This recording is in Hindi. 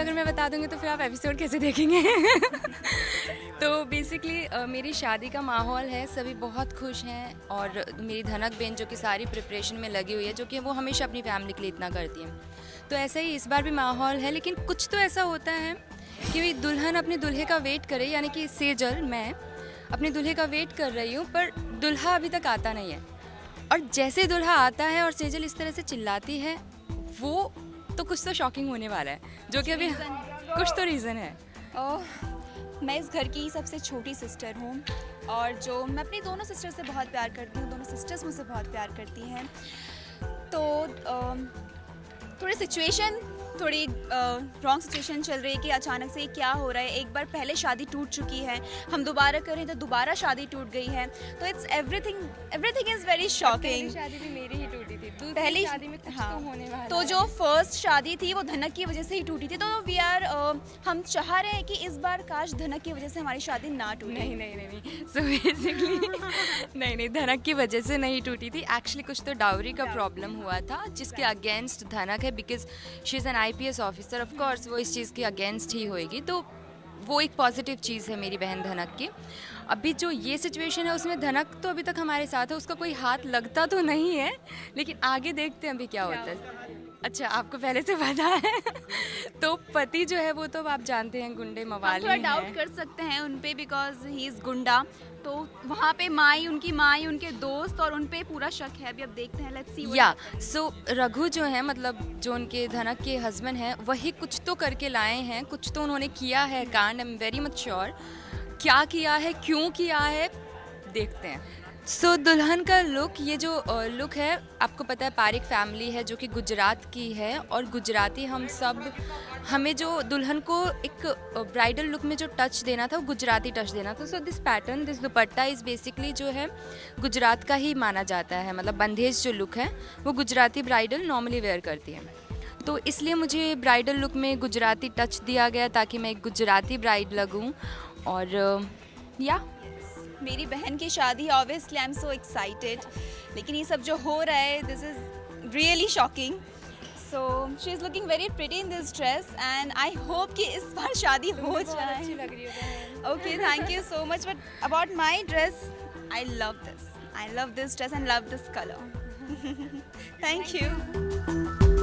अगर मैं बता दूंगी तो फिर आप एपिसोड कैसे देखेंगे। तो बेसिकली मेरी शादी का माहौल है, सभी बहुत खुश हैं और मेरी धनक बहन जो कि सारी प्रिपरेशन में लगी हुई है, जो कि वो हमेशा अपनी फैमिली के लिए इतना करती है। तो ऐसा ही इस बार भी माहौल है, लेकिन कुछ तो ऐसा होता है कि भाई दुल्हन अपने दूल्हे का वेट करे, यानी कि सेजल मैं अपने दूल्हे का वेट कर रही हूँ, पर दूल्हा अभी तक आता नहीं है। और जैसे दूल्हा आता है और सेजल इस तरह से चिल्लाती है, वो तो कुछ तो शॉकिंग होने वाला है, जो कि अभी कुछ तो रीज़न है। मैं इस घर की सबसे छोटी सिस्टर हूँ और जो मैं अपनी दोनों सिस्टर से बहुत प्यार करती हूँ, दोनों सिस्टर्स मुझसे बहुत प्यार करती हैं। तो थोड़ी सिचुएशन थोड़ी रॉन्ग सिचुएशन चल रही है कि अचानक से क्या हो रहा है। एक बार पहले शादी टूट चुकी है, हम दोबारा करें तो दोबारा शादी टूट गई है, तो it's everything is very shocking. शादी भी मेरी ही टूटी थी, पहली शादी में कुछ हाँ, तो होने वाला तो जो फर्स्ट शादी थी वो धनक की वजह से ही टूटी थी। तो हम चाह रहे हैं कि इस बार काश धनक की वजह से हमारी शादी ना टूटे। नहीं सो बेसिकली नहीं धनक की वजह से नहीं टूटी थी। एक्चुअली कुछ तो डाउरी का प्रॉब्लम हुआ था जिसके अगेंस्ट धनक है, because she is an IPS officer, of course वो इस चीज़ के अगेंस्ट ही होएगी। तो वो एक पॉजिटिव चीज़ है मेरी बहन धनक की। अभी जो ये सिचुएशन है उसमें धनक तो अभी तक हमारे साथ है, उसका कोई हाथ लगता तो नहीं है, लेकिन आगे देखते हैं अभी क्या होता है। अच्छा, आपको पहले से पता है। तो पति जो है वो तो आप जानते हैं गुंडे मवाली हैं। डाउट कर सकते हैं उन पे बिकॉज ही इज़ गुंडा, तो वहाँ पे माई उनके दोस्त और उन पे पूरा शक है। अभी अब देखते हैं, लेट्स सी। या सो रघु जो है, मतलब जो उनके धनक के हस्बैंड हैं, वही कुछ तो करके लाए हैं, कुछ तो उन्होंने किया है कांड। I am very much sure क्या किया है, क्यों किया है, देखते हैं। सो दुल्हन का लुक, ये जो लुक है, आपको पता है पारिक फैमिली है जो कि गुजरात की है, और गुजराती हम सब, हमें जो दुल्हन को एक ब्राइडल लुक में जो टच देना था वो गुजराती टच देना था। So this pattern, this dupatta is basically जो है गुजरात का ही माना जाता है, मतलब बंधेज जो लुक है वो गुजराती ब्राइडल नॉर्मली वेयर करती है। तो इसलिए मुझे ब्राइडल लुक में गुजराती टच दिया गया ताकि मैं एक गुजराती ब्राइड लगूं। और या मेरी बहन की शादी, obviously I am so excited, लेकिन ये सब जो हो रहा है this is really shocking. So she is looking very pretty in this dress and I hope कि इस बार शादी हो जाए। अच्छी लग रही है। Okay, thank you so much. But about my dress, I love this dress and love this colour. Thank you.